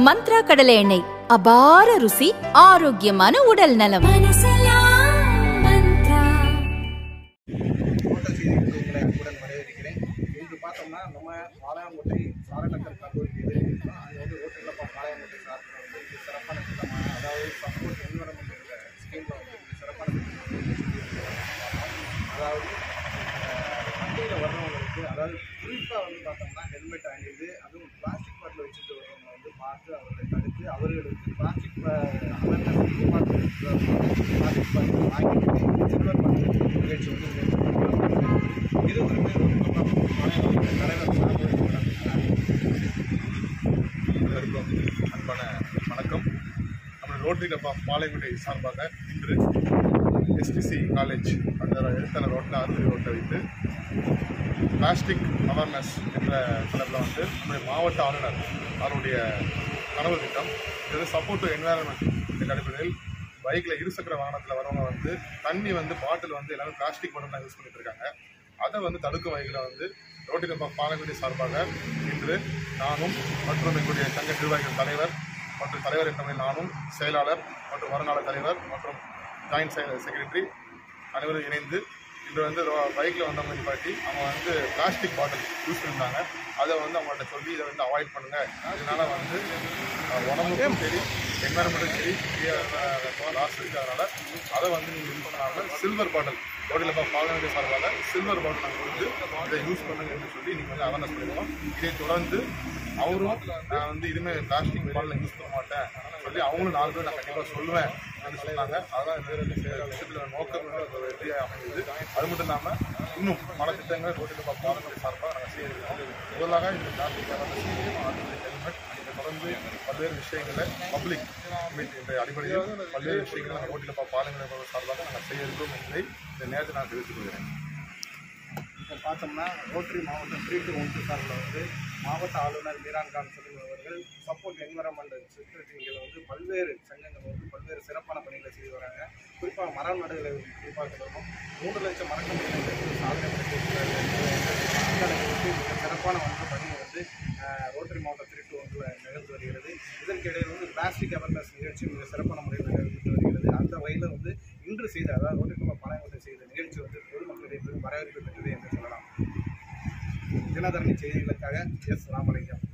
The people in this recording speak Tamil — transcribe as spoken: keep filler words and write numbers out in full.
மந்த்ரா கடலை எண்ணெய், அபார ருசி, ஆரோக்கியமான உடல் நலம். இன்று பார்த்தோம்னா நம்ம பாளையங்கோட்டை சாரநகர் கல்லூரி எதிர்க்கிறோம். அது வந்து ரோட்டிலப்பா பாளையங்கோட்டை சார்பில் வந்து இது சிறப்பான திட்டமான, அதாவது சப்போர்ட் என்விரான்மெண்ட் ஸ்கீமில் வந்து இது சிறப்பான அதாவது வண்டியில் வர்றவங்களுக்கு, அதாவது குறிப்பாக வந்து பார்த்தோம்னா ஹெல்மெட் அணிந்து, அதுவும் பிளாஸ்டிக் பாட்டில் வச்சுட்டு வர்றவங்க வந்து பார்த்து அவர்களை தடுத்து அவர்களுக்கு plastic awareness department plastic bottle வாங்கிட்டு சில்வர் பாட்டில் நிகழ்ச்சி வந்து இது வந்து தலைவர் அனைவருக்கும் அன்பான வணக்கம். நம்ம ரோட்டரி டப்பா பாளையங்கோட்டை சார்பாக இன்று எஸ்டிசி காலேஜ் அந்த எழுத்தாளர் ரோட்டில் அறுபது ரோட்டை வைத்து பிளாஸ்டிக் அவேர்னஸ் என்ற தலைப்பில் வந்து நம்முடைய மாவட்ட ஆளுநர் அவருடைய கனவு திட்டம் இது சப்போர்ட் டு என்வைரன்மெண்ட் என்ற அடிப்படையில் பைக்கில் இருசக்கர வாகனத்தில் வரவங்க வந்து தண்ணி வந்து பாட்டில் வந்து எல்லாரும் பிளாஸ்டிக் பாட்டில் தான் யூஸ் பண்ணிட்டு இருக்காங்க. அதை வந்து தடுக்கும் வகையில் வந்து ரோட்டரி டப்பா பாளையங்கோட்டை சார்பாக இன்று நானும் மற்றும் எங்களுடைய சங்க நிர்வாகிகள் தலைவர் மற்றும் தலைவர் என்ற முறையில் நானும் செயலாளர் மற்றும் வருங்கால தலைவர் மற்றும் ஜாயின்ட் செக்ரட்டரி அனைவரும் இணைந்து இன்று வந்து பைக்கில் வந்தவங்க நிப்பாட்டி அவங்க வந்து பிளாஸ்டிக் பாட்டில் யூஸ் பண்ணியிருந்தாங்க. அதை வந்து அவங்கள்ட்ட சொல்லி இதை வந்து அவாய்ட் பண்ணுங்கள், இதனால் வந்து உடம்புக்கும் சரி என்வரன்மெண்ட்டும் சரி லாஸ் இருக்குது, அதனால் அதை வந்து நீங்கள் யூஸ் பண்ணாமல் சில்வர் பாட்டில் ரோட்டில் பாளையங்கோட்டை சார்பாக சில்வர் பாட்டில் நாங்கள் வந்து இதை யூஸ் பண்ணுங்க என்று சொல்லி நீங்கள் வந்து அவேர்னஸ் பண்ணிடுவோம். இதை தொடர்ந்து அவரும் நான் வந்து இனிமேல் பிளாஸ்டிக் பாட்டில் யூஸ் பண்ண மாட்டேன் சொல்லி அவங்களும் நாலு பேர் நான் கண்டிப்பாக சொல்லுவேன் அப்படின்னு சொன்னாங்க. அதான் வேறு விஷயத்தில் நோக்கம் வெற்றியாக அமைந்தது. அது மட்டும் இல்லாமல் இன்னும் பல திட்டங்கள் ரோட்டில் பாளையங்கோட்டை சார்பாக நாங்கள் செய்திருக்கோம். முதலாக இந்த பிளாஸ்டிக் ஹெல்மெட் இதை தொடர்ந்து பல்வேறு விஷயங்களை பப்ளிக் இமேஜ் என்ற அடிப்படையில் பல்வேறு விஷயங்களை நாங்கள் ரோட்டில் பாளையங்கோட்டை சார்பாக நாங்கள் செய்ய இருக்கோம் என்பதை இந்த நேரத்தை நான் தெரிவித்துக் கொள்கிறேன். இப்போ பார்த்தோம்னா ரோட்டரி மாவட்டம் த்ரீ டு ஒன் டூ சார்பில் வந்து மாவட்ட ஆளுநர் மீரான் கான் செல்வம் அவர்கள் சப்போர்ட் என்விரான்மெண்ட் செக்ரட்டரிகளை வந்து பல்வேறு சங்கங்கள் வந்து பல்வேறு சிறப்பான பணிகளை செய்து வராங்க. குறிப்பாக மரம் நடுகளை குறிப்பாக சொல்லணும். மூன்று லட்சம் மரக்கன்றுகளை சாதனை படுத்தியிருக்கிறார்கள். அந்த அளவுக்கு மிக சிறப்பான வந்து பணியை வந்து ரோட்டரி மாவட்டம் த்ரீ டு ஒன்றில் நிகழ்ந்து வருகிறது. இதற்கிடையில் வந்து பிளாஸ்டிக் அவேர்னஸ் நிகழ்ச்சி மிக சிறப்பான முறையில் நிகழ்ந்து வருகிறது. அந்த வகையில் வந்து இன்று செய்த, அதாவது ரோட்டரி டப்பா பாளையங்கோட்டை செய்த நிகழ்ச்சி வந்து பொதுமக்களிடையே வரவேற்பு பெற்றது என்று சொல்லலாம். தினதரணி செய்திகளுக்காக எஸ் ராமலிங்கம்.